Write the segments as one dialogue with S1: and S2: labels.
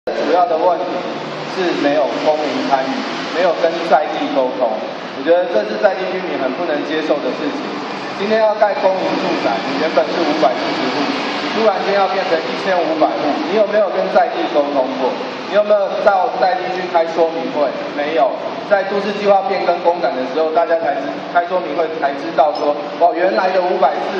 S1: 主要的问题是没有公民参与，没有跟在地沟通。我觉得这是在地居民很不能接受的事情。今天要盖公营住宅，你原本是540户，你突然间要变成1500户，你有没有跟在地沟通过？你有没有到在地去开说明会？没有。在都市计划变更公展的时候，大家才开说明会才知道说，哦，原来的540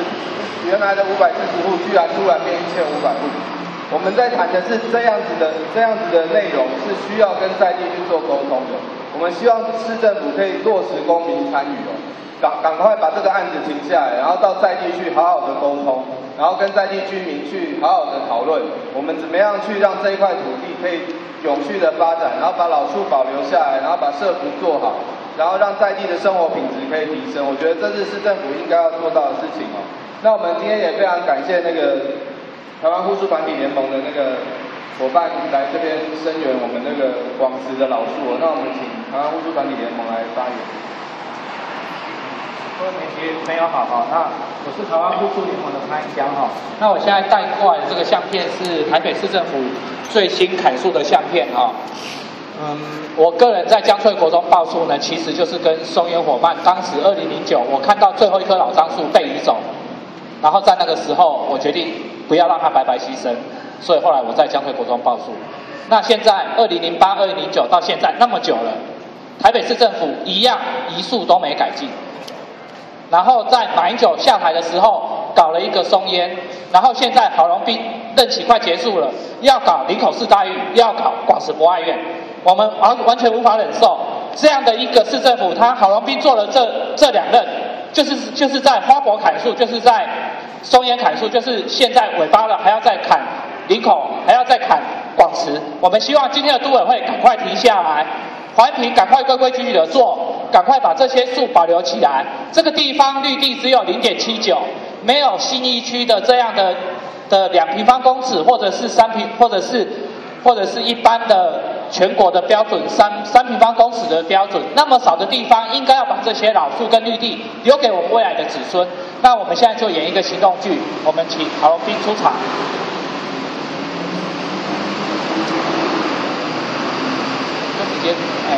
S1: 户居然突然变1500户。我们在谈的是这样子的内容，是需要跟在地去做沟通的。我们希望市政府可以落实公民参与哦，赶快把这个案子停下来，然后到在地去好好的沟通，然后跟在地居民去好好的讨论，我们怎么样去让这一块土地可以永续的发展，然后把老树保留下来，然后把社福做好，然后让在地的生活品质可以提升。我觉得这是市政府应该要做到的事情哦。那我们今天也非常感谢那个台湾护树团体联盟的那个伙伴来这边声援我们那个广慈的老树哦。那我们请台湾护树团体联盟来发言。
S2: 各位媒体朋友好哈，那我是台湾护树联盟的潘江哈。那我现在带过来的这个相片是台北市政府最新砍树的相片哈。我个人在江翠国中报树呢，其实就是跟松烟伙伴，当时2009我看到最后一棵老樟树被移走，然后在那个时候我决定不要让它白白牺牲，所以后来我在江翠国中报树。那现在2008、2009到现在那么久了，台北市政府一样移树都没改进。然后在马英九下台的时候搞了一个松烟，然后现在郝龙斌任期快结束了，要搞林口市大运，要搞广慈博爱院，我们完全无法忍受这样的一个市政府。他郝龙斌做了这2任，就是在花博砍树，就是在松烟砍树，就是现在尾巴了还要再砍林口，还要再砍广慈。我们希望今天的都委会赶快停下来，环评赶快规规矩矩的做，赶快把这些树保留起来。这个地方绿地只有0.79，没有信义区的这样的2平方公尺，或者是3平，或者是一般的全国的标准3平方公尺的标准，那么少的地方，应该要把这些老树跟绿地留给我们未来的子孙。那我们现在就演一个行动剧，我们请郝龙斌出场。就直接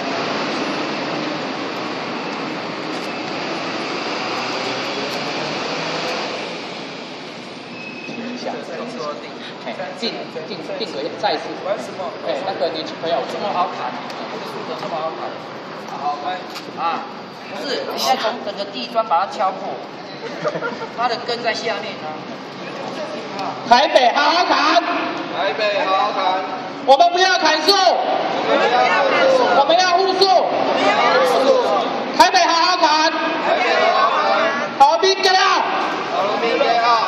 S2: 定格再一次。玩什么？那个年轻朋友这么好砍，这个树怎么这么好砍？好开啊！不是，你要从整个地砖把它敲破，它的根在下面啊。台北好好砍，
S1: 台北好好砍，
S2: 我们不要砍树，我们要护树，台北好好砍，
S1: 台北好好砍，
S2: 郝斌给到，
S1: 郝龙斌给到。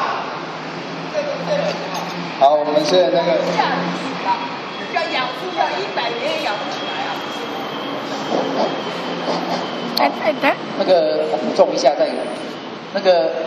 S1: 好，我们是那个。
S3: 要养树要100年也养不起来啊！
S2: 那个我补充一下，那个